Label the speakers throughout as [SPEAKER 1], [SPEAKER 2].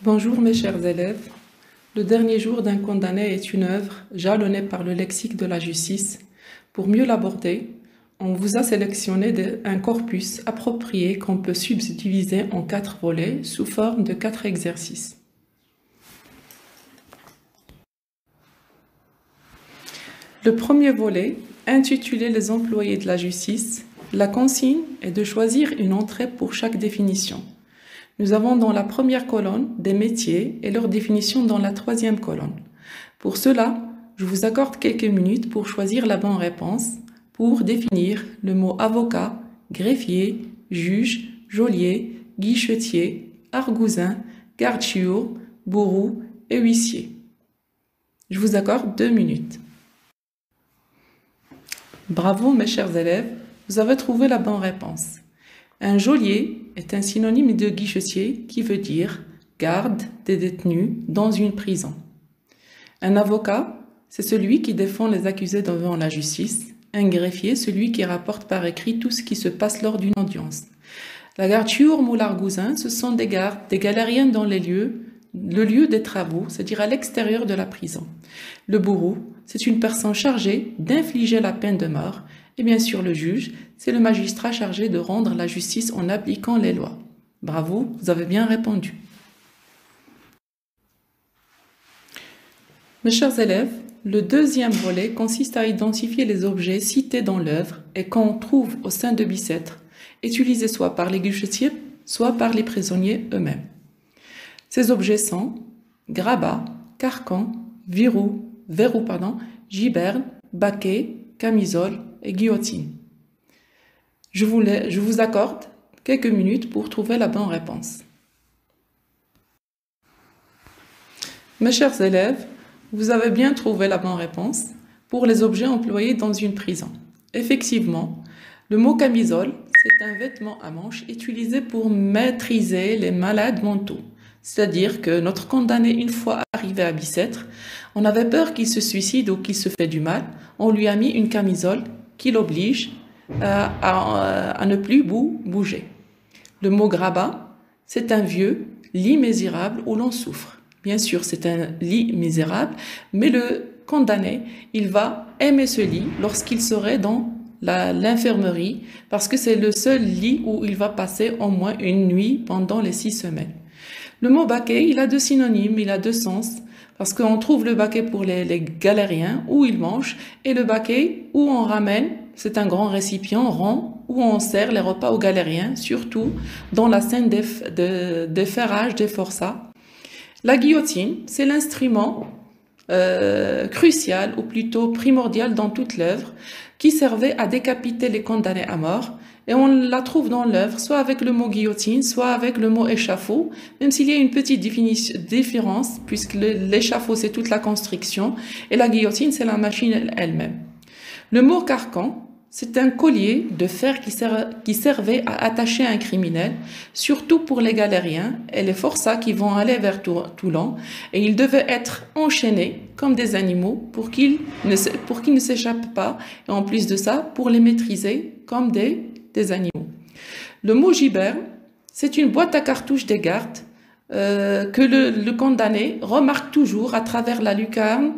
[SPEAKER 1] Bonjour mes chers élèves. Le dernier jour d'un condamné est une œuvre jalonnée par le lexique de la justice. Pour mieux l'aborder, on vous a sélectionné un corpus approprié qu'on peut subdiviser en 4 volets sous forme de 4 exercices. Le premier volet, intitulé Les employés de la justice, la consigne est de choisir une entrée pour chaque définition. Nous avons dans la première colonne des métiers et leur définition dans la troisième colonne. Pour cela, je vous accorde quelques minutes pour choisir la bonne réponse pour définir le mot avocat, greffier, juge, geôlier, guichetier, argousin, garde-chiour, bourreau et huissier. Je vous accorde 2 minutes. Bravo mes chers élèves, vous avez trouvé la bonne réponse. Un geôlier est un synonyme de guichetier qui veut dire garde des détenus dans une prison. Un avocat, c'est celui qui défend les accusés devant la justice. Un greffier, celui qui rapporte par écrit tout ce qui se passe lors d'une audience. La garde-chiourme ou l'argousin, ce sont des gardes, des galériens dans le lieu des travaux, c'est-à-dire à l'extérieur de la prison. Le bourreau, c'est une personne chargée d'infliger la peine de mort. Et bien sûr, le juge, c'est le magistrat chargé de rendre la justice en appliquant les lois. Bravo, vous avez bien répondu. Mes chers élèves, le deuxième volet consiste à identifier les objets cités dans l'œuvre et qu'on trouve au sein de Bicêtre, utilisés soit par les guichetiers, soit par les prisonniers eux-mêmes. Ces objets sont grabat, carcan, verrou, giberne, baquet, camisole et guillotine. Je vous accorde quelques minutes pour trouver la bonne réponse. Mes chers élèves, vous avez bien trouvé la bonne réponse pour les objets employés dans une prison. Effectivement, le mot camisole, c'est un vêtement à manches utilisé pour maîtriser les malades mentaux. C'est-à-dire que notre condamné, une fois arrivé à Bicêtre, on avait peur qu'il se suicide ou qu'il se fait du mal. On lui a mis une camisole qui l'oblige à ne plus bouger. Le mot grabat, c'est un vieux lit misérable où l'on souffre. Bien sûr, c'est un lit misérable, mais le condamné, il va aimer ce lit lorsqu'il serait dans l'infirmerie, parce que c'est le seul lit où il va passer au moins une nuit pendant les 6 semaines. Le mot baquet, il a 2 synonymes, il a 2 sens, parce qu'on trouve le baquet pour les galériens, où ils mangent, et le baquet où on ramène, c'est un grand récipient rond, où on sert les repas aux galériens, surtout dans la scène des ferrages, des forçats. La guillotine, c'est l'instrument crucial, ou plutôt primordial dans toute l'œuvre, qui servait à décapiter les condamnés à mort. Et on la trouve dans l'œuvre, soit avec le mot guillotine, soit avec le mot échafaud, même s'il y a une petite différence, puisque l'échafaud, c'est toute la construction, et la guillotine, c'est la machine elle-même. Le mot carcan, c'est un collier de fer qui servait à attacher un criminel, surtout pour les galériens et les forçats qui vont aller vers Toulon, et ils devaient être enchaînés comme des animaux pour qu'ils ne s'échappent pas, et en plus de ça, pour les maîtriser comme des animaux. Le mot giberne, c'est une boîte à cartouches des gardes que le condamné remarque toujours à travers la lucarne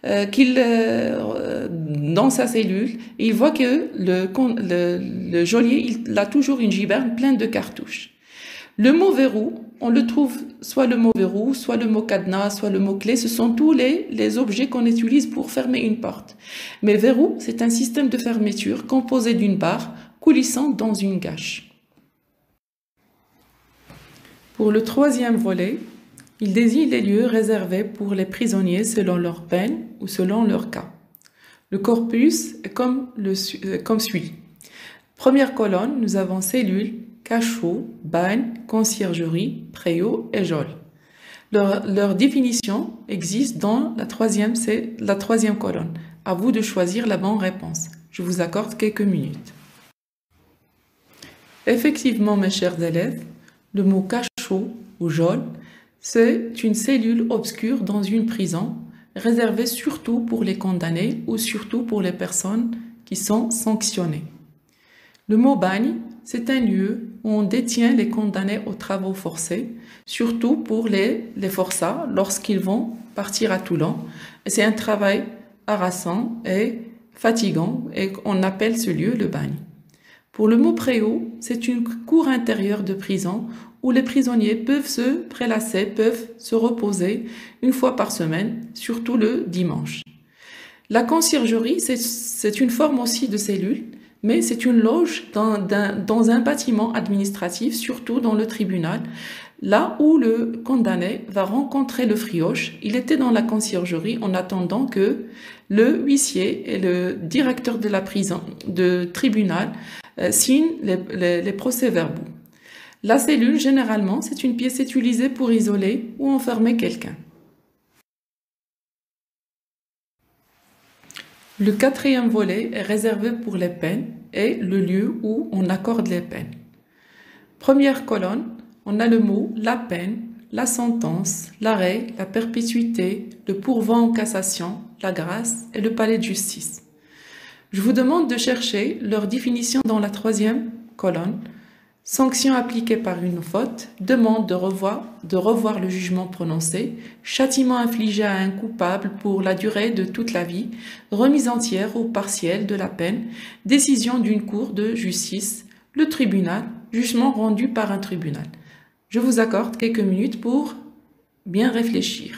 [SPEAKER 1] dans sa cellule. Il voit que le geôlier, il a toujours une giberne pleine de cartouches. Le mot verrou, on le trouve soit le mot verrou, soit le mot cadenas, soit le mot clé. Ce sont tous les objets qu'on utilise pour fermer une porte. Mais verrou, c'est un système de fermeture composé d'une barre coulissant dans une gâche. Pour le troisième volet, il désigne les lieux réservés pour les prisonniers selon leur peine ou selon leur cas. Le corpus est comme suit. Première colonne, nous avons cellules, cachot, bagne, conciergerie, préau et geôle. Leur définition existe dans la troisième colonne. À vous de choisir la bonne réponse. Je vous accorde quelques minutes. Effectivement, mes chers élèves, le mot cachot ou geôle, c'est une cellule obscure dans une prison, réservée surtout pour les condamnés ou surtout pour les personnes qui sont sanctionnées. Le mot bagne, c'est un lieu où on détient les condamnés aux travaux forcés, surtout pour les forçats lorsqu'ils vont partir à Toulon. C'est un travail harassant et fatigant et on appelle ce lieu le bagne. Pour le mot préau, c'est une cour intérieure de prison où les prisonniers peuvent se prélasser, peuvent se reposer une fois par semaine, surtout le dimanche. La conciergerie, c'est une forme aussi de cellule, mais c'est une loge dans un bâtiment administratif, surtout dans le tribunal, là où le condamné va rencontrer le frioche. Il était dans la conciergerie en attendant que le huissier et le directeur de la prison, de tribunal, signent les procès-verbaux. La cellule, généralement, c'est une pièce utilisée pour isoler ou enfermer quelqu'un. Le quatrième volet est réservé pour les peines et le lieu où on accorde les peines. Première colonne, on a le mot la peine, la sentence, l'arrêt, la perpétuité, le pourvoi en cassation, la grâce et le palais de justice. Je vous demande de chercher leur définition dans la troisième colonne. Sanction appliquée par une faute, demande de revoir le jugement prononcé, châtiment infligé à un coupable pour la durée de toute la vie, remise entière ou partielle de la peine, décision d'une cour de justice, le tribunal, jugement rendu par un tribunal. Je vous accorde quelques minutes pour bien réfléchir.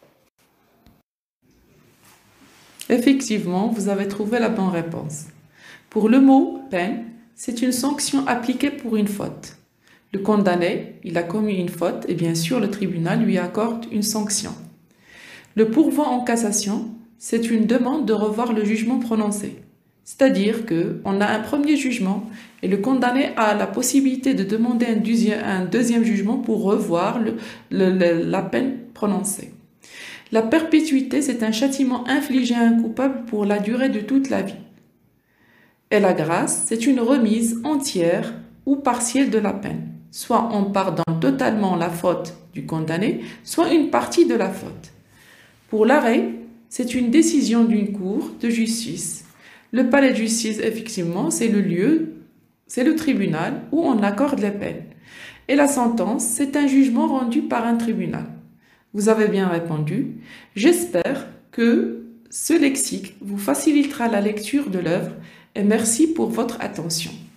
[SPEAKER 1] Effectivement, vous avez trouvé la bonne réponse. Pour le mot peine, c'est une sanction appliquée pour une faute. Le condamné, il a commis une faute et bien sûr le tribunal lui accorde une sanction. Le pourvoi en cassation, c'est une demande de revoir le jugement prononcé. C'est-à-dire qu'on a un premier jugement et le condamné a la possibilité de demander un deuxième jugement pour revoir la peine prononcée. La perpétuité, c'est un châtiment infligé à un coupable pour la durée de toute la vie. Et la grâce, c'est une remise entière ou partielle de la peine. Soit on pardonne totalement la faute du condamné, soit une partie de la faute. Pour l'arrêt, c'est une décision d'une cour de justice. Le palais de justice, effectivement, c'est le lieu, c'est le tribunal où on accorde les peines. Et la sentence, c'est un jugement rendu par un tribunal. Vous avez bien répondu. J'espère que ce lexique vous facilitera la lecture de l'œuvre et merci pour votre attention.